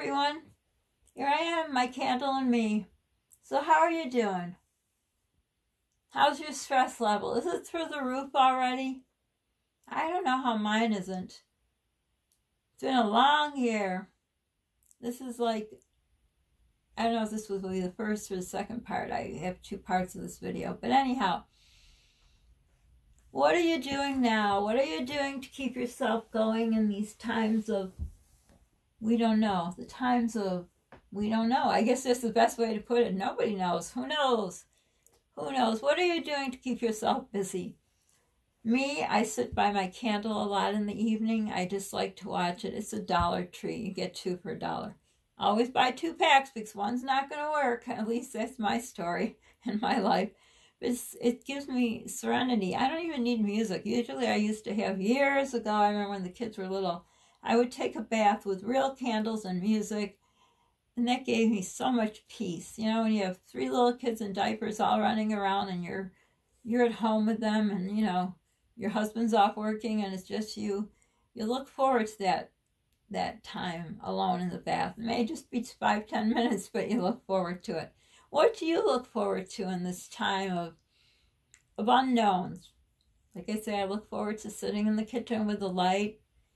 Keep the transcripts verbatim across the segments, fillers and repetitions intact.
everyone. Here I am, my candle and me. So how are you doing? How's your stress level? Is it through the roof already? I don't know how mine isn't. It's been a long year. This is like, I don't know if this will be the first or the second part. I have two parts of this video. But anyhow, what are you doing now? What are you doing to keep yourself going in these times of, we don't know, the times of, we don't know. I guess that's the best way to put it. Nobody knows. Who knows? Who knows? What are you doing to keep yourself busy? Me, I sit by my candle a lot in the evening. I just like to watch it. It's a Dollar Tree. You get two for a dollar. I always buy two packs because one's not going to work. At least that's my story in my life. But it's, it gives me serenity. I don't even need music. Usually I used to have, years ago, I remember when the kids were little, I would take a bath with real candles and music. And that gave me so much peace. You know, when you have three little kids in diapers all running around and you're you're at home with them and, you know, your husband's off working and it's just you, you look forward to that that time alone in the bath. It may just be five, ten minutes, but you look forward to it. What do you look forward to in this time of, of unknowns? Like I say, I look forward to sitting in the kitchen with the light.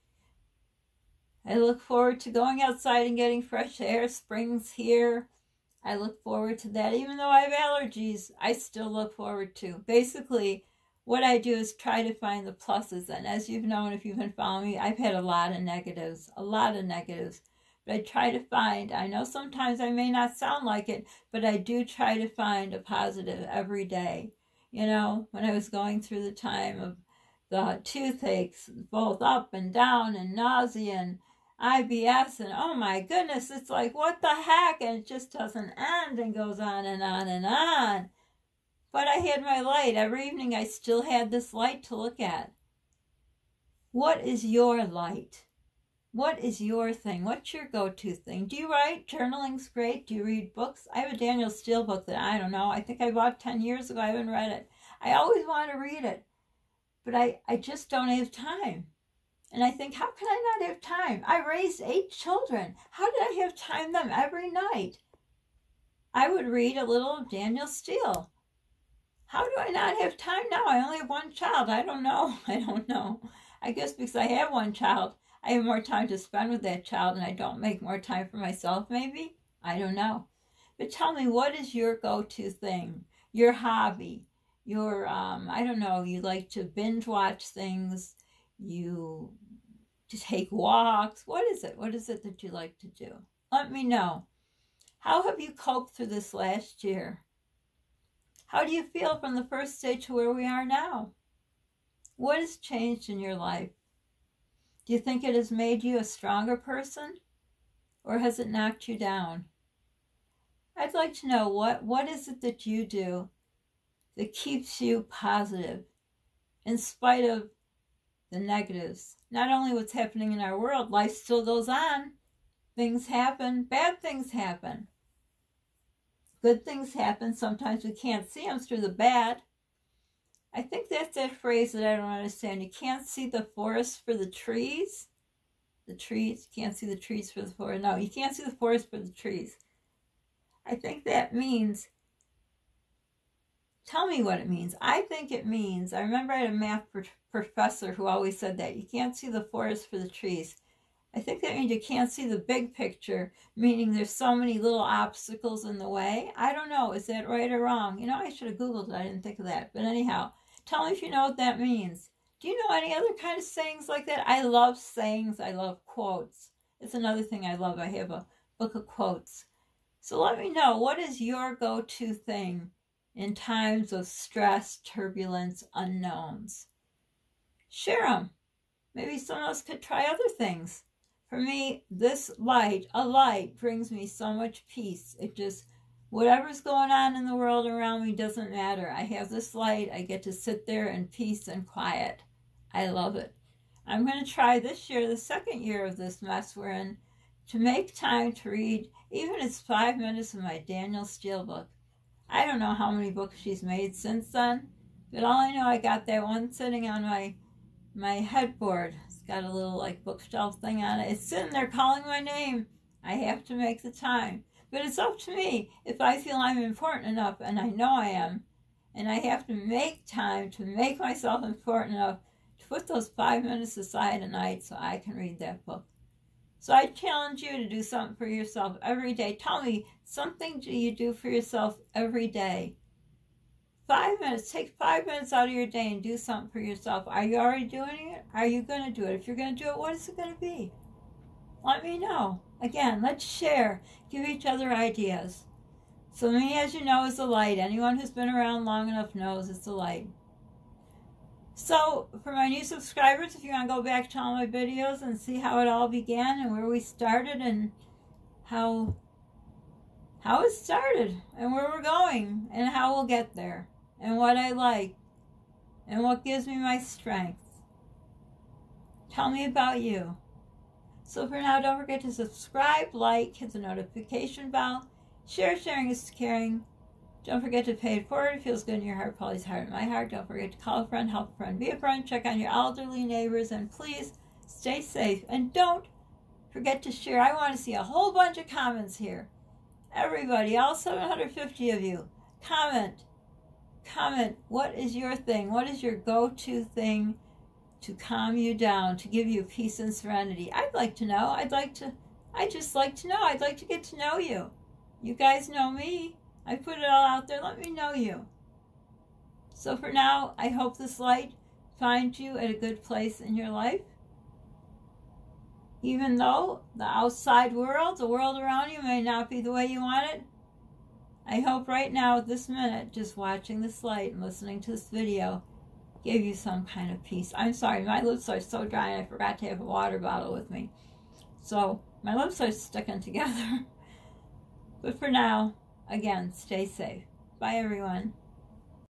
I look forward to going outside and getting fresh air. Spring's here. I look forward to that. Even though I have allergies, I still look forward to. Basically, what I do is try to find the pluses. And as you've known, if you've been following me, I've had a lot of negatives, a lot of negatives. But I try to find, I know sometimes I may not sound like it, but I do try to find a positive every day. You know, when I was going through the time of the toothaches, both up and down and nausea and I B S, and oh my goodness, it's like, what the heck? And it just doesn't end and goes on and on and on. But I had my light. Every evening I still had this light to look at. What is your light? What is your thing? What's your go-to thing? Do you write? Journaling's great. Do you read books? I have a Daniel Steele book that I don't know. I think I bought ten years ago. I haven't read it. I always want to read it. But I, I just don't have time. And I think, how can I not have time? I raised eight children. How did I have time them every night? I would read a little of Daniel Steele. How do I not have time now? I only have one child. I don't know. I don't know. I guess because I have one child, I have more time to spend with that child and I don't make more time for myself, maybe? I don't know. But tell me, what is your go-to thing? Your hobby? Your, um, I don't know, you like to binge watch things. You to take walks. What is it? What is it that you like to do? Let me know. How have you coped through this last year? How do you feel from the first stage to where we are now? What has changed in your life? Do you think it has made you a stronger person? Or has it knocked you down? I'd like to know, what, what is it that you do that keeps you positive in spite of the negatives? Not only what's happening in our world, life still goes on. Things happen, bad things happen. Good things happen, sometimes we can't see them through the bad. I think that's that phrase that I don't understand. You can't see the forest for the trees. The trees, you can't see the trees for the forest. No, you can't see the forest for the trees. I think that means, tell me what it means. I think it means, I remember I had a math pro professor who always said that. You can't see the forest for the trees. I think that means you can't see the big picture, meaning there's so many little obstacles in the way. I don't know. Is that right or wrong? You know, I should have Googled it. I didn't think of that. But anyhow, tell me if you know what that means. Do you know any other kind of sayings like that? I love sayings. I love quotes. It's another thing I love. I have a book of quotes. So let me know, what is your go-to thing in times of stress, turbulence, unknowns? Share them. Maybe someone else could try other things. For me, this light, a light, brings me so much peace. It just, whatever's going on in the world around me doesn't matter. I have this light. I get to sit there in peace and quiet. I love it. I'm going to try this year, the second year of this mess we're in, to make time to read, even if it's five minutes of my Daniel Steele book. I don't know how many books she's made since then, but all I know, I got that one sitting on my my headboard. It's got a little like bookshelf thing on it. It's sitting there calling my name. I have to make the time. But it's up to me if I feel I'm important enough, and I know I am, and I have to make time to make myself important enough to put those five minutes aside a night so I can read that book. So I challenge you to do something for yourself every day. Tell me, something do you do for yourself every day? Five minutes. Take five minutes out of your day and do something for yourself. Are you already doing it? Are you going to do it? If you're going to do it, what is it going to be? Let me know. Again, let's share. Give each other ideas. So me, as you know, is the light. Anyone who's been around long enough knows it's the light. So, for my new subscribers, if you want to go back to all my videos and see how it all began and where we started and how, how it started and where we're going and how we'll get there and what I like and what gives me my strength. Tell me about you. So for now, don't forget to subscribe, like, hit the notification bell, share, sharing is caring. Don't forget to pay it forward. It feels good in your heart, Polly's heart, and my heart. Don't forget to call a friend, help a friend, be a friend, check on your elderly neighbors, and please stay safe. And don't forget to share. I want to see a whole bunch of comments here. Everybody, all seven hundred fifty of you, comment. Comment. What is your thing? What is your go-to thing to calm you down, to give you peace and serenity? I'd like to know. I'd like to, I'd just like to know. I'd like to get to know you. You guys know me. I put it all out there. Let me know you. So for now, I hope this light finds you at a good place in your life. Even though the outside world, the world around you may not be the way you want it, I hope right now, at this minute, just watching this light and listening to this video, give you some kind of peace. I'm sorry, my lips are so dry and I forgot to have a water bottle with me. So my lips are sticking together. But for now, again, stay safe. Bye, everyone.